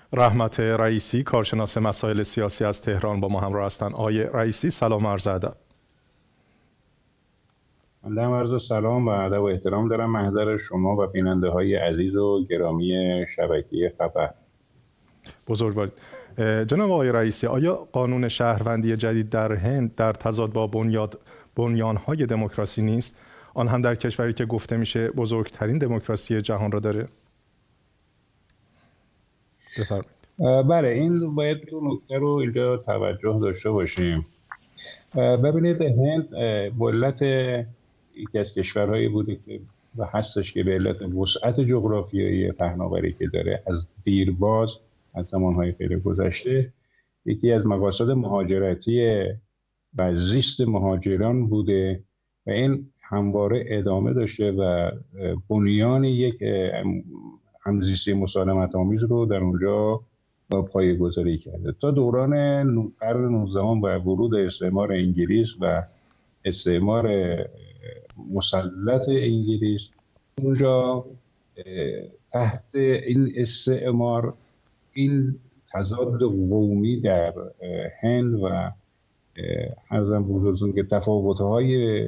رحمت رئیسی، کارشناس مسائل سیاسی از تهران با ما همراه هستند. آقای رئیسی سلام عرض ادب. من عرض سلام و ادب و احترام دارم محضر شما و بیننده های عزیز و گرامی شبکه خبر. بزرگوارید. جناب آقای رئیسی، آیا قانون شهروندی جدید در هند در تضاد با بنیانهای دموکراسی نیست؟ آن هم در کشوری که گفته میشه بزرگترین دموکراسی جهان را داره؟ بفرمایید. بله، این باید دو نکته رو اینجا توجه داشته باشیم. ببینید، هند به علت یکی از کشورهایی بوده که و هستش که به علت وسعت جغرافیایی پهناوری که داره از دیرباز از زمانهای خیلی گذشته یکی از مقاصد مهاجرتی و زیست مهاجران بوده و این همواره ادامه داشته و بنیان یک همزیستی مسالمت آمیز رو در اونجا پایه‌گذاری کرده. تا دوران قرن 19 و ورود استعمار انگلیس و استعمار مسلط انگلیس، اونجا تحت این استعمار این تضاد قومی در هند و عرضم بزرگتون که تفاوت‌های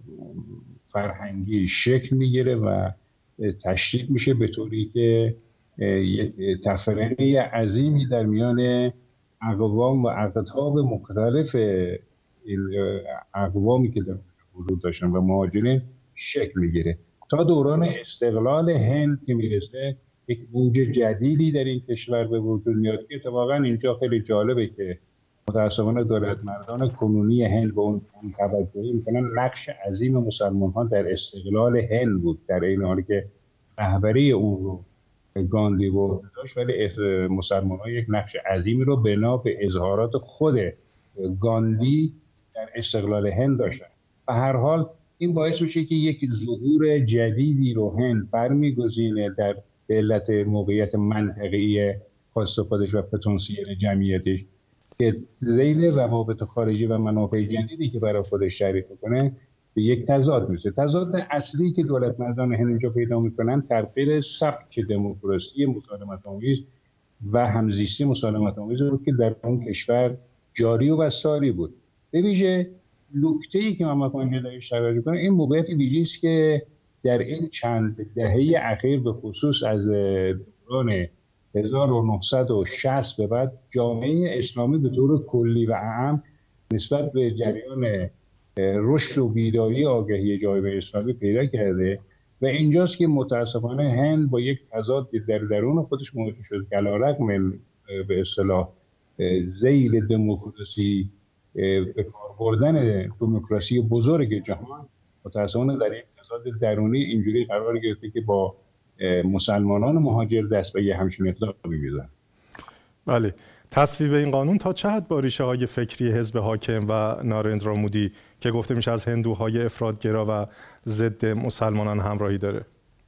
فرهنگی شکل میگیره و تشدید میشه به طوری که یک تفرقه عظیمی در میان اقوام و اقطاب مختلف این اقوامی که در وجود داشتن و مهاجرین شکل میگیره تا دوران استقلال هند که میرسه یک موج جدیدی در این کشور به وجود میاد که اتفاقا اینجا خیلی جالبه که متاسفانه دولتمردان کنونی هند به اون توجهی میکنن. نقش عظیم مسلمان ها در استقلال هند بود، در این حالی که رهبری اون رو گاندی بود داشت، ولی مسلمان ها یک نقش عظیمی رو بنا به اظهارات خود گاندی در استقلال هند داشتن. و هر حال این باعث میشه که یک ظهور جدیدی رو هند برمیگزینه در به علت موقعیت منطقه‌ای خاص خودش و پتانسیل جمعیتش که ذیل روابط خارجی و منافع جدیدی که برای خودش تعریف میکنه به یک تضاد میشه. تضاد اصلی که دولتمردان هند اینجا پیدا میکنن تغییر سبک دموکراسی مسالمت آمیز و همزیستی مسالمت آمیز بود که در اون کشور جاری و بستاری بود. به ویژه نکته‌ای که من میخوام اینجا درش توجه کنم این موقعیت ویژه‌ای است که در این چند دهه اخیر به خصوص از دوران 1960 به بعد جامعه اسلامی به طور کلی و عام نسبت به جریان رشد و بیداری آگاهی جامعه اسلامی پیدا کرده و اینجاست که متاسفانه هند با یک تضاد در درون خودش مواجه شد که علیرغم به اصطلاح ذیل دموکراسی به کار بردن دموکراسی بزرگ جهان متاسفانه در یک تضاد درونی اینجوری قرار گرفته که با مسلمانان مهاجر دست به یه همچین اطلاقی می‌زنن. بله، تصویب این قانون تا چه حد با ریشه‌های فکری حزب حاکم و نارندرا مودی که گفته میشه از هندوهای افراط‌گرا و ضد مسلمانان همراهی داره؟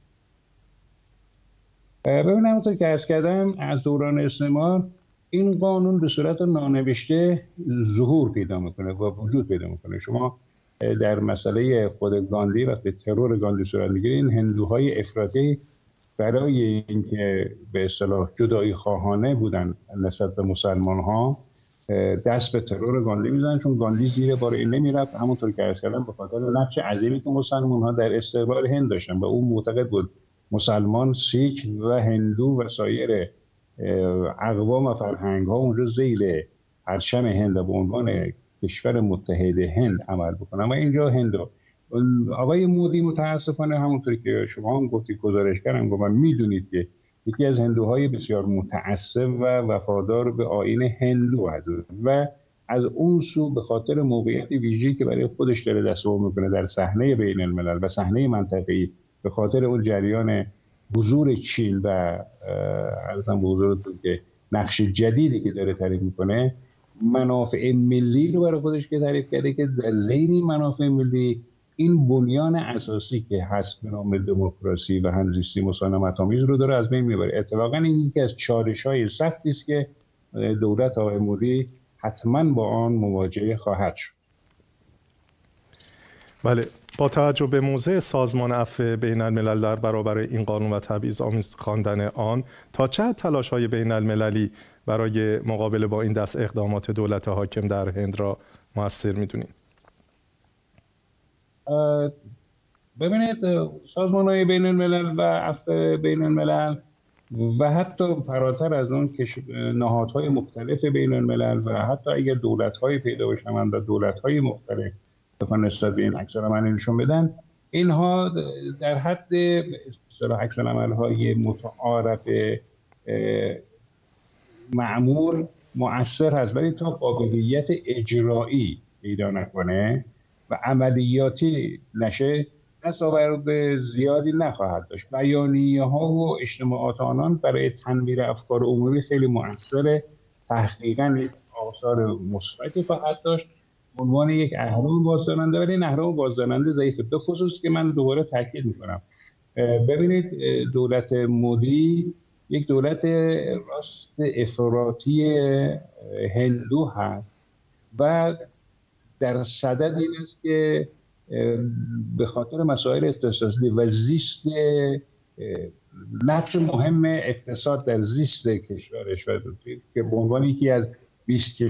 ببینم همونطور که عرض کردم از دوران استعمار این قانون به صورت نانوشته ظهور پیدا میکنه و وجود پیدا میکنه. شما در مسئله خود گاندی وقتی ترور گاندی صورت میگیره این هندوهای افراطی برای اینکه به اصطلاح جدایی خواهانه بودن نسبت به مسلمان ها دست به ترور گاندی میزنن، چون گاندی زیر بار این نمیرفت. همونطور که عرض کردم به خاطر نقش عظیمی که مسلمان ها در استقلال هند داشتن و اون معتقد بود مسلمان، سیک و هندو و سایر اقوام و فرهنگ ها اونجا ذیل پرچم هند به عنوان کشور متحد هند عمل بکنن و اینجا هند آقای مودی متاسفانه همونطوری که شما هم گفتید گزارش کردم گفتم میدونید که یکی از هندوهای بسیار متعصب و وفادار به آیین هندو هست و از اون سو به خاطر موقعیت ویژه‌ای که برای خودش داره دست و میکنه در صحنه بین الملل و صحنه منطقه‌ای به خاطر اون جریان حضور چین و عرضم به حضورتون که نقش جدیدی که داره تعریف میکنه منافع ملی رو برای خودش که تعریف کرده که در ذیل منافع ملی این بنیان اساسی که هست به نام دموکراسی و همزیستی مسالمت آمیز رو داره از بین میبره. اتفاقا این یکی از چالش‌های سختی است که دولت آقای مودی حتما با آن مواجه خواهد شد. بله، با توجه به موضع سازمان عفو بین الملل در برابر این قانون و تبعیض‌آمیز خواندن آن، تا چه حد تلاش‌های بین المللی برای مقابله با این دست اقدامات دولت حاکم در هند را مؤثر می‌دونید؟ ببینید، سازمان‌های بین الملل و عفو بین الملل و حتی فراتر از اون نهادهای مختلف بین الملل و حتی اگر دولت‌های پیدا باشن و دولت‌های مختلف بخوان نسبت به این عکس‌العمل نشون بدن، اینها در حد اصطلاح عکس‌العمل‌های متعارف معمول مؤثر هست، ولی تا قابلیت اجرایی پیدا نکنه و عملیاتی نشه دستاورد زیادی نخواهد داشت. بیانیه‌ها و اجتماعات آنان برای تنویر افکار عمومی خیلی مؤثره، تحقیقاً آثار مثبتی خواهد داشت به عنوان یک اهرم بازدارنده، ولی این اهرم بازدارنده ضعیفه. به خصوص که من دوباره تاکید میکنم، ببینید دولت مودی یک دولت راست افراطی هندو هست و در صدد این است که به خاطر مسائل اقتصادی و زیست نقش مهم اقتصاد در زیست کشورش و که به عنوان یکی از 20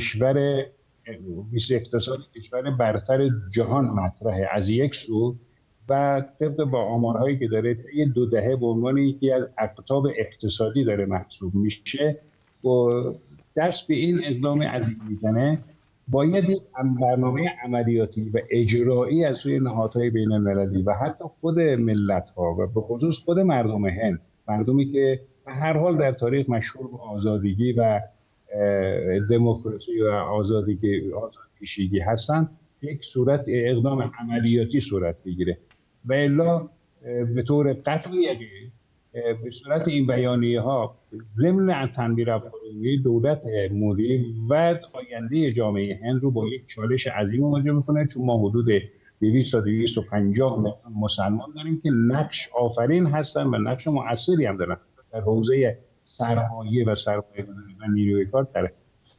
اقتصاد کشور برتر جهان مطرحه از یک سو، و طبق با آمارهایی که داره یه 2 دهه به عنوان یکی از اقطاب اقتصادی داره محسوب میشه و دست به این اقدام عظیم میزنه، باید یک برنامه عملیاتی و اجرایی از سوی نهادهای بین المللی و حتی خود ملت‌ها و به خصوص خود مردم هند، مردمی که به هر حال در تاریخ مشهور به آزادگی و دموکراسی و آزادی‌کشیگی هستند، یک صورت اقدام عملیاتی صورت بگیره و الا به طور قطعی به صورت این بیانیه ها ضمن تنویر افکار عمومی دولت مودی و آینده جامعه هند رو با یک چالش عظیم مواجه میکنه، چون ما حدود 200 تا 250 میلیون مسلمان داریم که نقش آفرین هستن و نقش مؤثری هم دارن در حوزه سرمایه و نیروی کار در.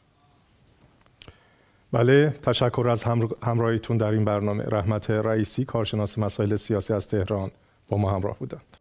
بله، تشکر از همراهیتون در این برنامه. رحمت رئیسی، کارشناس مسائل سیاسی از تهران با ما همراه بودند.